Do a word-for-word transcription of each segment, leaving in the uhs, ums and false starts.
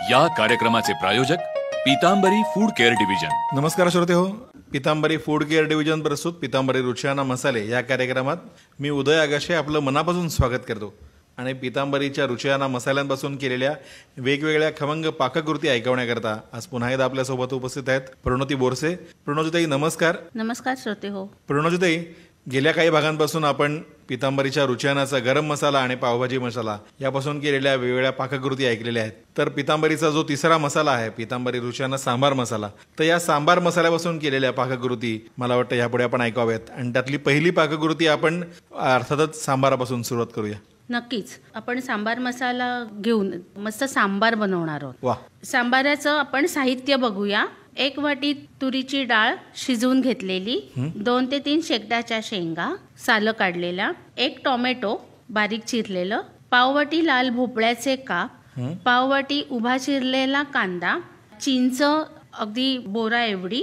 या कार्यक्रमाचे प्रायोजक पीतांबरी फूड केअर डिव्हिजन। नमस्कार श्रोते हो, पीतांबरी फूड केअर डिव्हिजन प्रस्तुत पीतांबरी रुचियाना मसाले या कार्यक्रमात मी उदय आगाशे आपलं मनापासून स्वागत करतो आणि पीतांबरीच्या रुचियाना मसाल्यांपासून केलेल्या वेगवेगळ्या खमंग पाककृती ऐकवण्याकरता आज पुन्हा एकदा आपल्यासोबत उपस्थित आहेत प्रणोती बोरसे। प्रणोतीताई नमस्कार। नमस्कार श्रोते हो। प्रणोतीताई, गेल्या काही भागांपासून आपण पीतांबरीच्या रुचियानाचा गरम मसाला आणि पावभाजी मसाला यापासून केलेल्या वेगवेगळ्या पाककृती ऐकलेल्या आहेत। तर पीतांबरीचा जो तिसरा मसाला आहे पीतांबरी रुचियाना सांबार मसाला, तर या सांबार मसाल्यापासून केलेल्या पाककृती मला वाटतं यापुढे आपण ऐकाव्यात आणि त्यातली पहिली पाककृती आपण अर्थातच सांबारापासून सुरुवात करूया। नक्कीच, आपण सांबार मसाला घेऊन मस्त सांबार बनवणार आहोत। वा। सांबाराचं आपण साहित्य बघूया। एक वाटी तुरीची डाळ शिजवून घेतलेली, दोन ते तीन शेकडाच्या शेंगा सालं काढलेल्या, एक टोमॅटो बारीक चिरलेलं, पाववाटी लाल भोपळ्याचे काप, पाववाटी उभा चिरलेला कांदा, चिंच अगदी बोरा एवढी,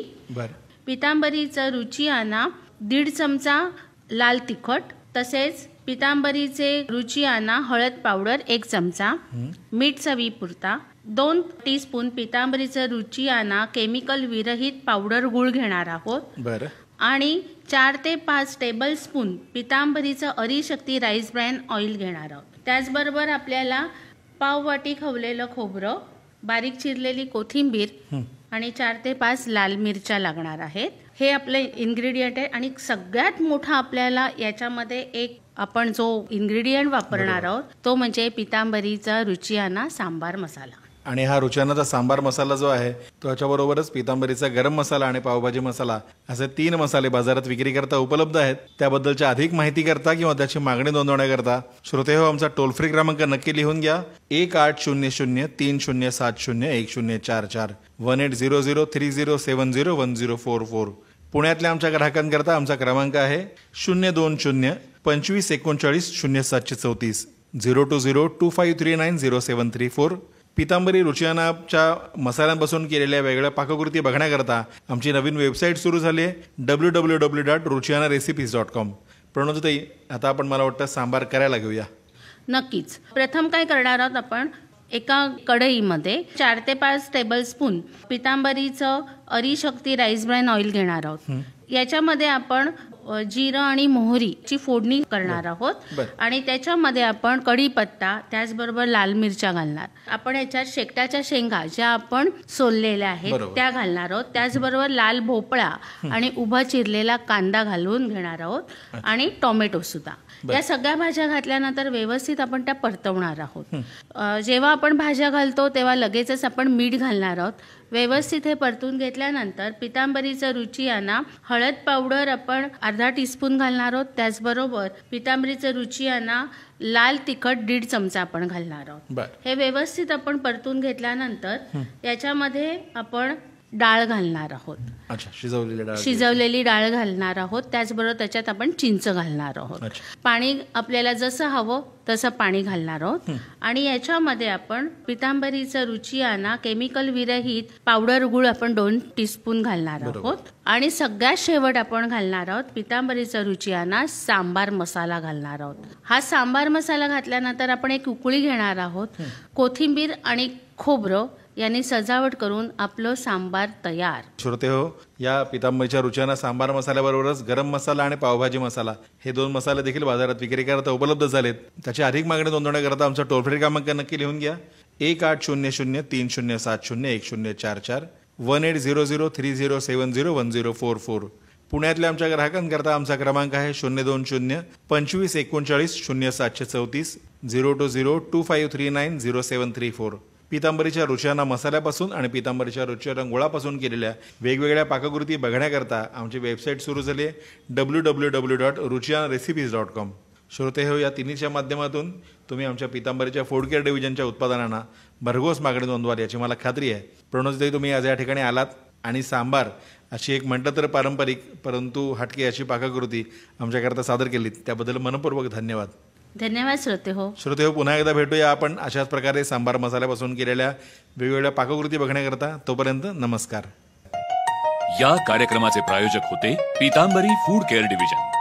पीतांबरीचा रुचियाना दीड चमचा लाल तिखट, तसेच पीतांबरीचे रुचियाना हळद पावडर एक चमचा, मीठ चवीपुरता, दोन टीस्पून पीतांबरीचं रुचियाना केमिकल विरहित पावडर गुळ घेणार आहोत। बरं। आणि चार ते पाच टेबल स्पून पीतांबरीचं अरिशक्ती राईस ब्रॅन ऑइल घेणार आहोत। त्याचबरोबर आपल्याला पाव वाटी खवलेलं खोबरं, बारीक चिरलेली कोथिंबीर आणि चार ते पाच लाल मिरच्या लागणार आहेत। हे आपले इन्ग्रेडियंट आहे आणि सगळ्यात मोठा आपल्याला याच्यामध्ये एक आपण जो इन्ग्रेडियंट वापरणार आहोत तो म्हणजे पीतांबरीचा रुचियाना सांबार मसाला। आणि हा रुचियानाचा सांबार मसाला जो आहे तो याच्याबरोबरच पीतांबरीचा गरम मसाला आणि पावभाजी मसाला असे तीन मसाले बाजारात विक्री करता उपलब्ध आहेत। त्याबद्दलच्या अधिक माहिती करता किंवा त्याची मागणी नोंदवण्याकरता श्रोते हो, आमचा टोल फ्री क्रमांक नक्की लिहून घ्या, एक आठ शून्य शून्य तीन शून्य सात शून्य एक शून्य चार चार one eight zero zero three zero seven zero one zero four four. पुण्यातल्या आमच्या ग्राहकांकरता आमचा क्रमांक आहे शून्य दोन शून्य पंचवीस एकोणचाळीस शून्य सातशे चौतीस zero two zero two five three nine zero seven three four. Pitambari रुचियानाच्या मसाल्यांपासून केलेल्या वेगळ्या पाककृती बघण्याकरता आमची नवीन वेबसाईट सुरू झाली आहे W W W dot Ruchiyana recipes dot com. प्रणोतीताई, आता आपण मला वाटतं सांबार करायला घेऊया। नक्कीच। प्रथम काय करणार आहोत आपण, एका कढईमध्ये चार ते पाच टेबल स्पून पीतांबरीचं अरिशक्ती राईस ब्रॅन ऑइल घेणार आहोत। याच्यामध्ये आपण जिरं आणि मोहरीची फोडणी करणार आहोत आणि त्याच्यामध्ये आपण कढीपत्ता त्याचबरोबर लाल मिरच्या घालणार। आपण याच्यात शेकटाच्या शेंगा ज्या आपण सोललेल्या आहेत त्या घालणार आहोत। त्याचबरोबर लाल भोपळा आणि उभा चिरलेला कांदा घालून घेणार आहोत आणि टोमॅटो सुद्धा। या सगळ्या भाज्या घातल्यानंतर व्यवस्थित आपण त्या परतवणार आहोत। जेव्हा आपण भाज्या घालतो तेव्हा लगेचच आपण मीठ घालणार आहोत। व्यवस्थित हे परतून घेतल्यानंतर पीतांबरीचं रुचियाना हळद पावडर आपण अर्धा टीस्पून घालणार आहोत। त्याचबरोबर पीतांबरीचं रुचियाना लाल तिखट दीड चमचा आपण घालणार आहोत। हे व्यवस्थित आपण परतून घेतल्यानंतर याच्यामध्ये आपण डाळ घालणार आहोत। अच्छा, शिजवलेली डाळ शिजवलेली डाळ घालणार आहोत। त्याचबरोबर त्याच्यात आपण चिंच घालणार आहोत। पाणी आपल्याला जसं हवं तसं पाणी घालणार आहोत आणि याच्यामध्ये आपण पीतांबरीचं रुचियाना केमिकल विरहित पावडर गुळ आपण दोन टीस्पून घालणार आहोत आणि सगळ्यात शेवट आपण घालणार आहोत पीतांबरीचं रुचियाना सांबार मसाला घालणार आहोत। हा सांबार मसाला घातल्यानंतर आपण एक उकळी घेणार आहोत। कोथिंबीर आणि खोबरं यांनी सजावट करून आपलं सांबार तयार। श्रोते हो, या पीतांबरीच्या रुचियाना सांबार मसाल्याबरोबरच गरम मसाला आणि पावभाजी मसाला हे दोन मसाले देखील बाजारात विक्री करता उपलब्ध झालेत। त्याची अधिक मागणी नोंदवण्याकरता आमचा टोल फ्री क्रमांक नक्की लिहून घ्या, एक आठ शून्य शून्य तीन शून्य सात शून्य एक शून्य चार चार one eight zero zero three zero seven zero one zero four four. पुण्यातल्या आमच्या ग्राहकांकरता आमचा क्रमांक आहे शून्य दोन शून्य पंचवीस एकोणचाळीस शून्य सातशे चौतीस zero two zero two five three nine zero seven three four. पीतांबरीच्या रुचियाना मसाल्यापासून आणि पीतांबरीच्या रुचियाना गुळापासून केलेल्या वेगवेगळ्या पाककृती बघण्याकरता आमची वेबसाईट सुरू झाली आहे W W W dot Ruchiyana recipes dot com. श्रोते हो, या तिन्हीच्या माध्यमातून तुम्ही आमच्या पीतांबरीच्या फूड केअर डिव्हिजनच्या उत्पादनांना भरघोस मागणी नोंदवाल याची मला खात्री आहे। प्रणोतीताई, तुम्ही आज या ठिकाणी आलात आणि सांबार अशी एक म्हटलं तर पारंपरिक परंतु हटके अशी पाककृती आमच्याकरता सादर केली, त्याबद्दल मनपूर्वक धन्यवाद। धन्यवाद श्रोते हो। श्रोते हो, पुन्हा एकदा भेटूया आपण अशाच प्रकारे सांबार मसाल्यापासून केलेल्या वेगवेगळ्या पाककृती बघण्याकरता। तोपर्यंत नमस्कार। या कार्यक्रमाचे प्रायोजक होते पीतांबरी फूड केअर डिव्हिजन।